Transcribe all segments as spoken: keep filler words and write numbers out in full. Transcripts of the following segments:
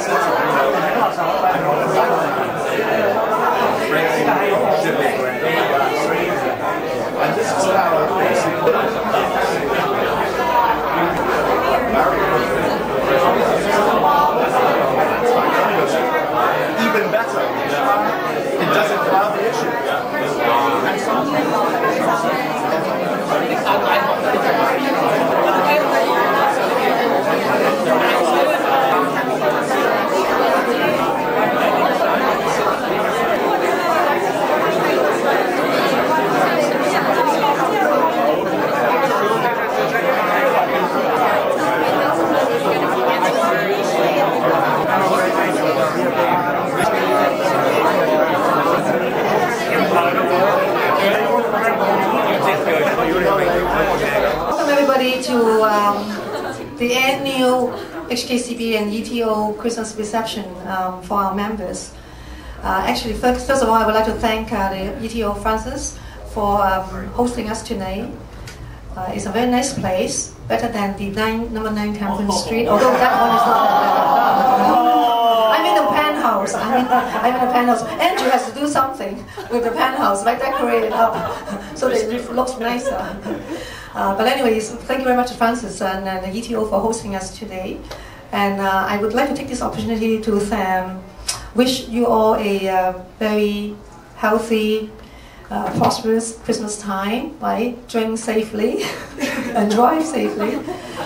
And this is how even better. It doesn't cloud the issue. Welcome everybody to um, the annual H K C B A and E T O Christmas reception um, for our members. Uh, actually, first, first of all, I would like to thank uh, the E T O Francis for um, hosting us tonight. Uh, it's a very nice place, better than the nine, number nine Hampton Street, although that one is not that bad. I'm in the penthouse. I'm in, I'm in the penthouse. Andrew has to do something with the penthouse, right? Decorate it up so that it looks nicer. Uh, but anyways, thank you very much to Francis and, and the E T O for hosting us today. And uh, I would like to take this opportunity to um, wish you all a uh, very healthy, uh, prosperous Christmas time, right? Drink safely and drive safely.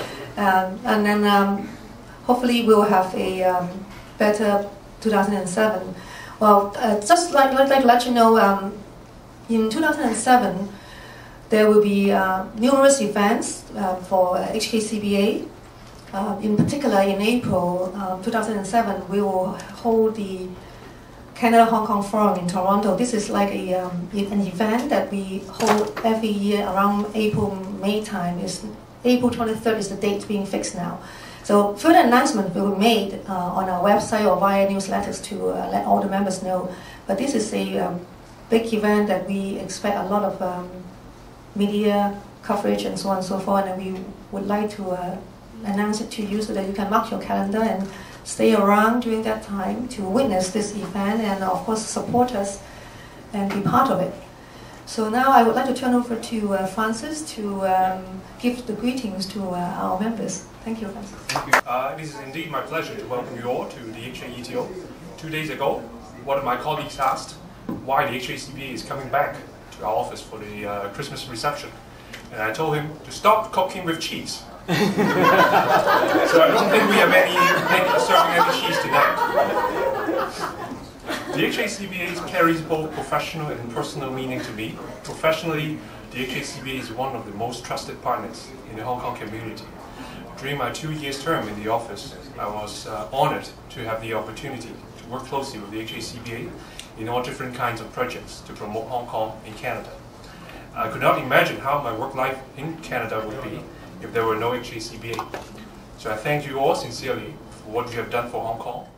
Um, and then um, hopefully we'll have a um, better two thousand seven. Well, uh, just like, I'd like to let you know, um, in two thousand seven, there will be uh, numerous events uh, for H K C B A. Uh, in particular, in April uh, two thousand seven, we will hold the Canada-Hong Kong Forum in Toronto. This is like a, um, an event that we hold every year around April, May time. Is April twenty-third is the date being fixed now. So further announcement will be made uh, on our website or via newsletters to uh, let all the members know. But this is a um, big event that we expect a lot of um, media coverage and so on and so forth, and we would like to uh, announce it to you so that you can mark your calendar and stay around during that time to witness this event and of course support us and be part of it. So now I would like to turn over to uh, Francis to um, give the greetings to uh, our members. Thank you, Francis. Thank you. Uh, it is indeed my pleasure to welcome you all to the H A E T O. Two days ago, one of my colleagues asked why the H A C B A is coming back to our office for the uh, Christmas reception. And I told him to stop cooking with cheese. So I don't think we have any, any serving any cheese tonight. The H A C B A carries both professional and personal meaning to me. Professionally, the H A C B A is one of the most trusted partners in the Hong Kong community. During my two years term in the office, I was uh, honored to have the opportunity to work closely with the H A C B A in all different kinds of projects to promote Hong Kong in Canada. I could not imagine how my work life in Canada would be if there were no H A C B A. So I thank you all sincerely for what you have done for Hong Kong.